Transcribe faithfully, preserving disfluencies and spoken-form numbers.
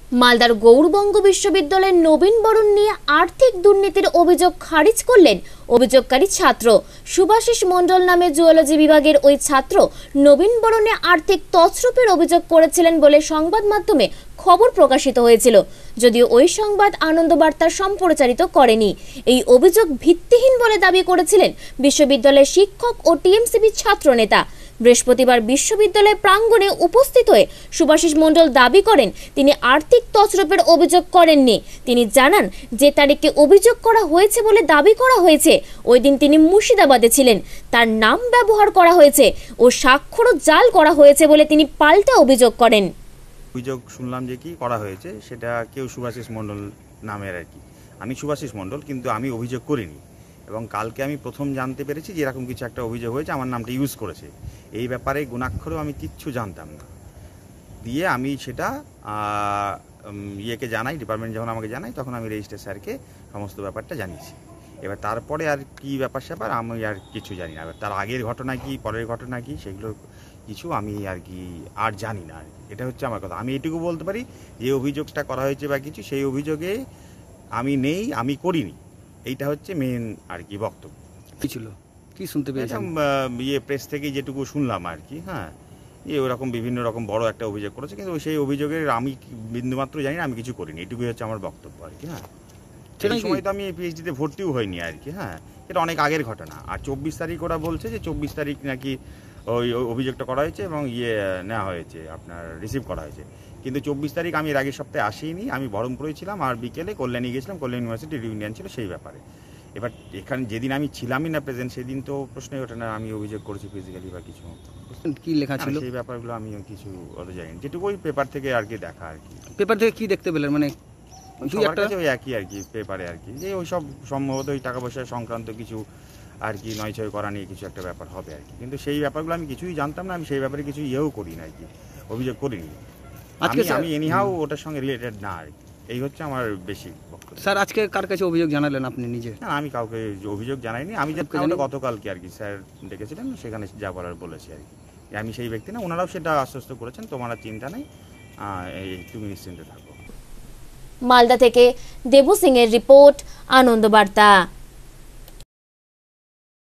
মালদার গৌড়বঙ্গ বিশ্ববিদ্যালয়ের নবীন বরণ নিয়ে আর্থিক দুর্নীতির অভিযোগ খারিজ করলেন অভিযোগকারী ছাত্র সুভাষিস মণ্ডল নামে জুওলজি বিভাগের ওই ছাত্র নবীন বরণে আর্থিক তছরূপের অভিযোগ করেছিলেন বলে সংবাদ মাধ্যমে খবর প্রকাশিত হয়েছিল। যদিও ওই সংবাদ আনন্দবার্তা সম্প্রচারিত করেনি। এই অভিযোগ ভিত্তিহীন বলে দাবি করেছিলেন বিশ্ববিদ্যালয়ের শিক্ষক ও টিএমসিপি ছাত্র নেতা। বৃহস্পতিবার বিশ্ববিদ্যালয় প্রাঙ্গণে উপস্থিত হয়ে সুভাষিস মণ্ডল দাবি করেন তিনি আর্থিক তছরূপের অভিযোগ করেননি। তিনি জানান যে তারিখে অভিযোগ করা হয়েছে বলে দাবি করা হয়েছে ওই দিন তিনি মুর্শিদাবাদে ছিলেন, তার নাম ব্যবহার করা হয়েছে ও স্বাক্ষরও জাল করা হয়েছে বলে তিনি পাল্টা অভিযোগ করেন। অভিযোগ শুনলাম যে কি করা হয়েছে সেটা কেউ সুভাষিস মণ্ডল নামের আর কি। আমি সুভাষিস মণ্ডল, কিন্তু আমি অভিযোগ করিনি এবং কালকে আমি প্রথম জানতে পেরেছি যে এরকম কিছু একটা অভিযোগ হয়েছে, আমার নামটা ইউজ করেছে। এই ব্যাপারে গুণাক্ষরেও আমি কিচ্ছু জানতাম না। দিয়ে আমি সেটা ইয়েকে জানাই, ডিপার্টমেন্ট যখন আমাকে জানাই তখন আমি রেজিস্ট্রার স্যারকে সমস্ত ব্যাপারটা জানিয়েছি। এবার তারপরে আর কি ব্যাপার স্যাপার আমি আর কিছু জানি না। এবার তার আগের ঘটনা কি পরের ঘটনা কি সেগুলো কিছু আমি আর কি আর জানি না। এটা হচ্ছে আমার কথা। আমি এটুকু বলতে পারি যে অভিযোগটা করা হয়েছে বা কিছু, সেই অভিযোগে আমি নেই, আমি করিনি। এইটা হচ্ছে মেন আর কি বক্তব্য। কি ছিল, কি শুনতে পেয়েছিলাম ইয়ে প্রেস থেকে যেটুকু শুনলাম আর কি। হ্যাঁ, ইয়ে ওরকম বিভিন্ন রকম বড় একটা অভিযোগ করেছে, কিন্তু সেই অভিযোগের আমি বিন্দুমাত্র জানি না, আমি কিছু করিনি। এটুকুই হচ্ছে আমার বক্তব্য আর কি। হ্যাঁ, সেই সময় তো আমি পিএইচডিতে ভর্তিও হয়নি আর কি। হ্যাঁ, এটা অনেক আগের ঘটনা। আর চব্বিশ তারিখ ওরা বলছে যে চব্বিশ তারিখ নাকি ওই অভিযোগটা করা হয়েছে এবং ইয়ে নেওয়া হয়েছে, আপনার রিসিভ করা হয়েছে। কিন্তু চব্বিশ তারিখ আমি এর আগের সপ্তাহে আসিনি, আমি বহরমপুরে ছিলাম আর বিকেলে কল্যাণী গেছিলাম, কল্যাণ ইউনিভার্সিটি রিউনিয়ন ছিল সেই ব্যাপারে। এবার এখানে যেদিন আমি ছিলামই না প্রেজেন্ট, সেদিন তো প্রশ্নই ওঠে না আমি অভিযোগ করেছি ফিজিক্যালি বা কিছু। কি লেখা ছিল সেই ব্যাপারগুলো আমি কিছু অত জানি না, যেটুকু ওই পেপার থেকে আর কি দেখা আর কি। পেপার থেকে কি দেখতে পেলেন? মানে ওই একই আর কি পেপারে আর কি, যে ওই সব সম্ভবত ওই টাকা পয়সা সংক্রান্ত কিছু আর কি নয় ছয় করা নিয়ে কিছু একটা ব্যাপার হবে আর কি। কিন্তু সেই ব্যাপারগুলো আমি কিছুই জানতাম না, আমি সেই ব্যাপারে কিছু ইয়েও করি না আর কি, অভিযোগ করিনি। আজকে আমি এনিহাউ ওটার সঙ্গে রিলেটেড না আর কি। এই হচ্ছে আমার বেশি বক্তব্য। স্যার আজকে কার কাছে অভিযোগ জানালেন আপনি নিজে? না, আমি কাউকে অভিযোগ জানাইনি। আমি যে গতকালকে আর কি স্যার ডেকেছিলেন, সেখানে যা বলার বলেছি আর কি। আমি সেই ব্যক্তি না, ওনারাও সেটা আশ্বস্ত করেছেন তোমার চিন্তা নেই, এই তুমি নিশ্চিন্তে থাকো। মালদা থেকে দেবু সিং এর রিপোর্ট, আনন্দবার্তা।